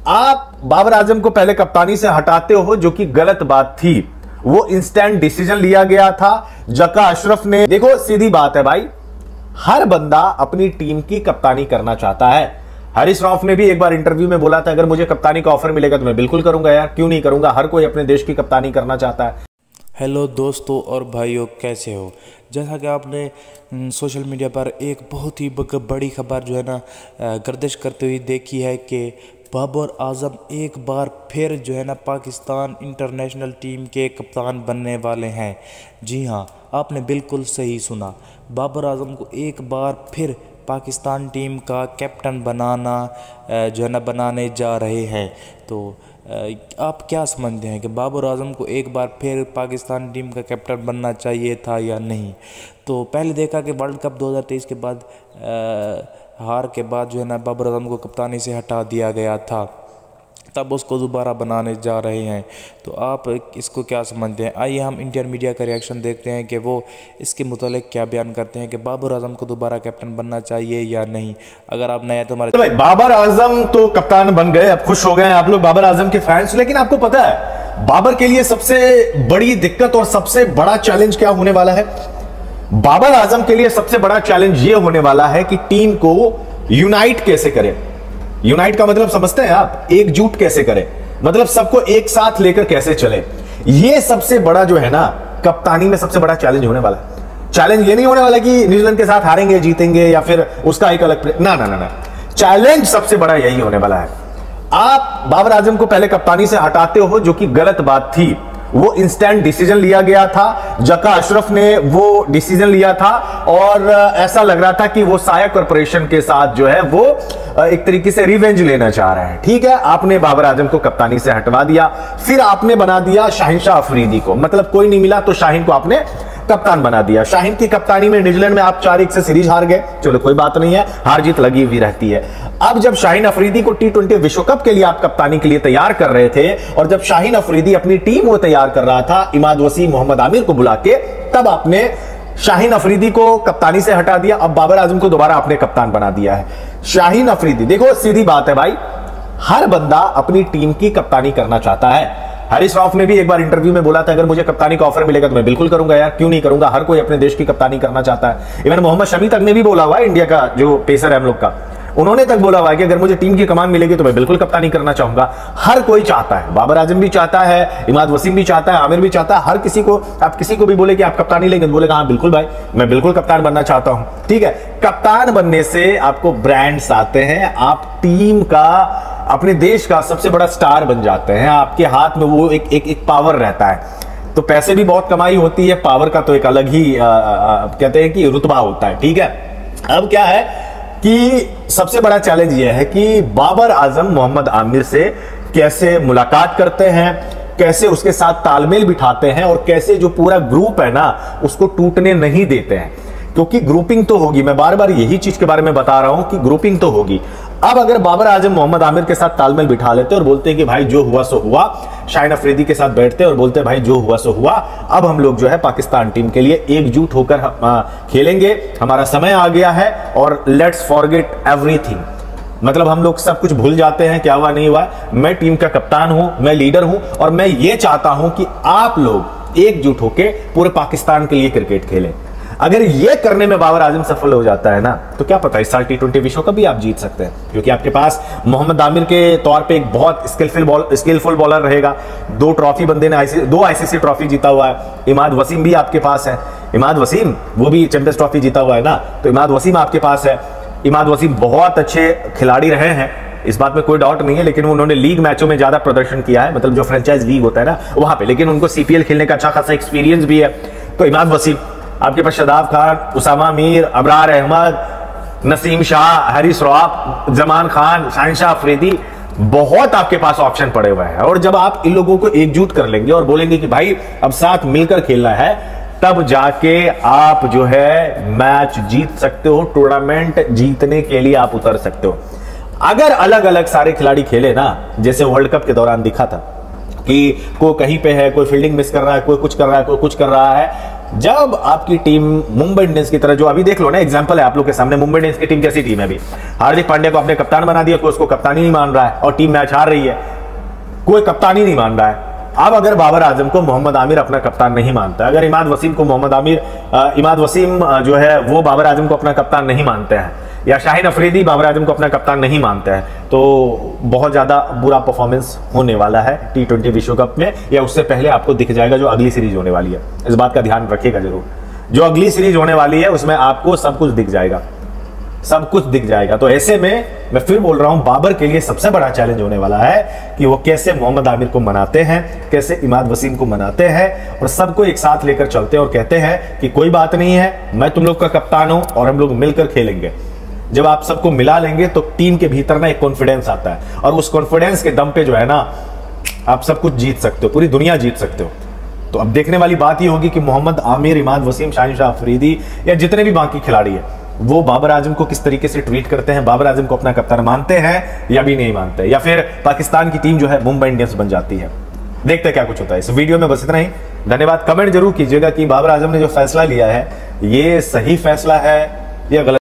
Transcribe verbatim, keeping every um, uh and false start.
आप बाबर आजम को पहले कप्तानी से हटाते हो, जो कि गलत बात थी। वो इंस्टेंट डिसीजन लिया गया था। जका अशरफ ने, देखो सीधी बात है भाई, हर बंदा अपनी टीम की कप्तानी करना चाहता है। हारिस रऊफ ने भी एक बार इंटरव्यू में बोला था, अगर मुझे कप्तानी का ऑफर मिलेगा तो मैं बिल्कुल करूंगा यार, क्यों नहीं करूंगा, हर कोई अपने देश की कप्तानी करना चाहता है। हेलो दोस्तों और भाइयों, कैसे हो? जैसा कि आपने सोशल मीडिया पर एक बहुत ही बड़ी खबर जो है ना गर्दिश करते हुए देखी है कि बाबर आजम एक बार फिर जो है ना पाकिस्तान इंटरनेशनल टीम के कप्तान बनने वाले हैं। जी हाँ, आपने बिल्कुल सही सुना। बाबर आजम को एक बार फिर पाकिस्तान टीम का कैप्टन बनाना जो है ना बनाने जा रहे हैं। तो आप क्या समझते हैं कि बाबर आजम को एक बार फिर पाकिस्तान टीम का कैप्टन बनना चाहिए था या नहीं? तो पहले देखा कि वर्ल्ड कप दो हज़ार तेईस के बाद आ, हार के बाद जो है ना बाबर आजम को कप्तानी से हटा दिया गया था, तब उसको दोबारा बनाने जा रहे हैं। तो आप इसको क्या समझते हैं? आइए हम इंडियन मीडिया का रिएक्शन देखते हैं कि वो इसके मुतालिक क्या बयान करते हैं कि बाबर आजम को दोबारा कैप्टन बनना चाहिए या नहीं। अगर आप नए तो हमारे तो भाई बाबर आजम तो कप्तान बन गए, अब खुश हो गए आप लोग बाबर आजम के फैंस। लेकिन आपको पता है बाबर के लिए सबसे बड़ी दिक्कत और सबसे बड़ा चैलेंज क्या होने वाला है? बाबर आजम के लिए सबसे बड़ा चैलेंज यह होने वाला है कि टीम को यूनाइट कैसे करें। यूनाइट का मतलब समझते हैं आप? एकजुट कैसे करें, मतलब सबको एक साथ लेकर कैसे चले। यह सबसे बड़ा जो है ना कप्तानी में सबसे बड़ा चैलेंज होने वाला है। चैलेंज ये नहीं होने वाला कि न्यूजीलैंड के साथ हारेंगे जीतेंगे या फिर उसका एक अलग, ना ना ना ना चैलेंज सबसे बड़ा यही होने वाला है। आप बाबर आजम को पहले कप्तानी से हटाते हो, जो कि गलत बात थी। वो इंस्टेंट डिसीजन लिया गया था। जका अशरफ ने वो डिसीजन लिया था और ऐसा लग रहा था कि वो साया कॉर्पोरेशन के साथ जो है वो एक तरीके से रिवेंज लेना चाह रहे हैं। ठीक है, आपने बाबर आजम को कप्तानी से हटवा दिया, फिर आपने बना दिया शाहीन शाह अफरीदी को, मतलब कोई नहीं मिला तो शाहीन को आपने कप्तान बना दिया। शाहीन की कप्तानी में न्यूजीलैंड में आप चार एक से सीरीज हार गए, चलो कोई बात नहीं है, हार जीत लगी हुई रहती है। अब जब शाहीन अफरीदी को टी ट्वेंटी विश्व कप के लिए आप कप्तानी के लिए तैयार कर रहे थे, और जब शाहीन अफरीदी अपनी टीम वो तैयार कर रहा था इमाद वसीम मोहम्मद आमिर को बुला के, तब आपने शाहीन अफरीदी को कप्तानी से हटा दिया। अब बाबर आजम को दोबारा आपने कप्तान बना दिया है। शाहीन अफरीदी, देखो सीधी बात है भाई, हर बंदा अपनी टीम की कप्तानी करना चाहता है। हारिस रऊफ ने भी एक बार इंटरव्यू में बोला था, अगर मुझे कप्तानी का ऑफर मिलेगा तो मैं बिल्कुल करूंगा यार, क्यों नहीं करूंगा, हर कोई अपने देश की कप्तानी करना चाहता है। इवन मोहम्मद शमी तक ने भी बोला हुआ है, इंडिया का जो पेसर है हम लोग का, उन्होंने तक बोला हुआ है कि अगर मुझे टीम की कमान मिलेगी तो मैं बिल्कुल कप्तानी करना चाहूंगा। हर कोई चाहता है, बाबर आजम भी चाहता है, इमाद वसीम भी चाहता है, आमिर भी चाहता है। हर किसी को, आप किसी को भी बोले कि आप कप्तानी लेंगे, बोलेगा हाँ बिल्कुल भाई, मैं बिल्कुल कप्तान बनना चाहता हूं। ठीक है, कप्तान बनने से आपको ब्रांड्स आते हैं, आप टीम का, अपने देश का सबसे बड़ा स्टार बन जाते हैं। आपके हाथ में वो एक एक, एक पावर रहता है। तो पैसे भी बहुत कमाई होती है, पावर का तो एक अलग ही आ, आ, कहते हैं कि रुतबा होता है। ठीक है, अब क्या है कि सबसे बड़ा चैलेंज यह है कि बाबर आजम मोहम्मद आमिर से कैसे मुलाकात करते हैं, कैसे उसके साथ तालमेल बिठाते हैं, और कैसे जो पूरा ग्रुप है ना उसको टूटने नहीं देते हैं। क्योंकि ग्रुपिंग तो होगी, मैं बार बार यही चीज के बारे में बता रहा हूं कि ग्रुपिंग तो होगी। अब अगर बाबर आजम मोहम्मद आमिर के साथ तालमेल बिठा लेते और बोलते हैं कि भाई जो हुआ सो हुआ, शाहीन अफरीदी के साथ बैठते और बोलते भाई जो हुआ सो हुआ, अब हम लोग जो है पाकिस्तान टीम के लिए एकजुट होकर खेलेंगे, हमारा समय आ गया है और लेट्स फॉरगेट एवरीथिंग, मतलब हम लोग सब कुछ भूल जाते हैं, क्या हुआ नहीं हुआ, मैं टीम का कप्तान हूं, मैं लीडर हूं और मैं ये चाहता हूं कि आप लोग एकजुट होकर पूरे पाकिस्तान के लिए क्रिकेट खेलें। अगर ये करने में बाबर आजम सफल हो जाता है ना, तो क्या पता इस साल टी ट्वेंटी विश्व कप भी आप जीत सकते हैं, क्योंकि आपके पास मोहम्मद आमिर के तौर पे एक बहुत स्किलफुल बॉल स्किलफुल बॉलर रहेगा। दो ट्रॉफी बंदे ने आईसी, दो आईसीसी ट्रॉफी जीता हुआ है। इमाद वसीम भी आपके पास है, इमाद वसीम वो भी चैंपियंस ट्रॉफी जीता हुआ है ना, तो इमाद वसीम आपके पास है। इमाद वसीम बहुत अच्छे खिलाड़ी रहे हैं, इस बात में कोई डाउट नहीं है, लेकिन उन्होंने लीग मैचों में ज्यादा प्रदर्शन किया है, मतलब जो फ्रेंचाइज लीग होता है ना वहां पे, लेकिन उनको सीपीएल खेलने का अच्छा खासा एक्सपीरियंस भी है। तो इमाद वसीम, आपके पास शादाब खान, उसामा मीर, अबरार अहमद, नसीम शाह, हारिस रऊफ, जमान खान, शाहीन शाह अफरीदी, बहुत आपके पास ऑप्शन पड़े हुए हैं। और जब आप इन लोगों को एकजुट कर लेंगे और बोलेंगे कि भाई अब साथ मिलकर खेलना है, तब जाके आप जो है मैच जीत सकते हो, टूर्नामेंट जीतने के लिए आप उतर सकते हो। अगर अलग अलग सारे खिलाड़ी खेले ना, जैसे वर्ल्ड कप के दौरान दिखा था कि कोई कहीं पे है, कोई फील्डिंग मिस कर रहा है, कोई कुछ कर रहा है, कोई कुछ कर रहा है, जब आपकी टीम मुंबई इंडियंस की तरह, जो अभी देख लो ना, एग्जांपल है आप लोग के सामने, मुंबई इंडियंस की टीम कैसी टीम है अभी। हार्दिक पांड्या को अपने कप्तान बना दिया, कोई उसको कप्तानी नहीं मान रहा है और टीम मैच हार रही है, कोई कप्तानी नहीं मान रहा है। अब अगर बाबर आजम को मोहम्मद आमिर अपना कप्तान नहीं मानता, अगर इमाद वसीम को मोहम्मद आमिर इमाद वसीम जो है वो बाबर आजम को अपना कप्तान नहीं मानते हैं, या शाहिन अफरीदी बाबर आजम को अपना कप्तान नहीं मानते हैं, तो बहुत ज्यादा बुरा परफॉर्मेंस होने वाला है टी ट्वेंटी विश्व कप में, या उससे पहले आपको दिख जाएगा जो अगली सीरीज होने वाली है। इस बात का ध्यान रखिएगा जरूर, जो अगली सीरीज होने वाली है उसमें आपको सब कुछ दिख जाएगा, सब कुछ दिख जाएगा। तो ऐसे में मैं फिर बोल रहा हूं, बाबर के लिए सबसे बड़ा चैलेंज होने वाला है कि वो कैसे मोहम्मद आमिर को मनाते हैं, कैसे इमाद वसीम को मनाते हैं और सबको एक साथ लेकर चलते हैं और कहते हैं कि कोई बात नहीं है, मैं तुम लोग का कप्तान हूं और हम लोग मिलकर खेलेंगे। जब आप सबको मिला लेंगे तो टीम के भीतर ना एक कॉन्फिडेंस आता है, और उस कॉन्फिडेंस के दम पे जो है ना आप सब कुछ जीत सकते हो, पूरी दुनिया जीत सकते हो। तो अब देखने वाली बात ये होगी कि मोहम्मद आमिर, इमाद वसीम, शाहिन शाह अफरीदी या जितने भी बाकी खिलाड़ी है वो बाबर आजम को किस तरीके से ट्रीट करते हैं, बाबर आजम को अपना कप्तान मानते हैं या भी नहीं मानते, या फिर पाकिस्तान की टीम जो है मुंबई इंडियंस बन जाती है। देखते हैं क्या कुछ होता है। इस वीडियो में बस इतना ही। धन्यवाद। कमेंट जरूर कीजिएगा कि बाबर आजम ने जो फैसला लिया है ये सही फैसला है या गलत।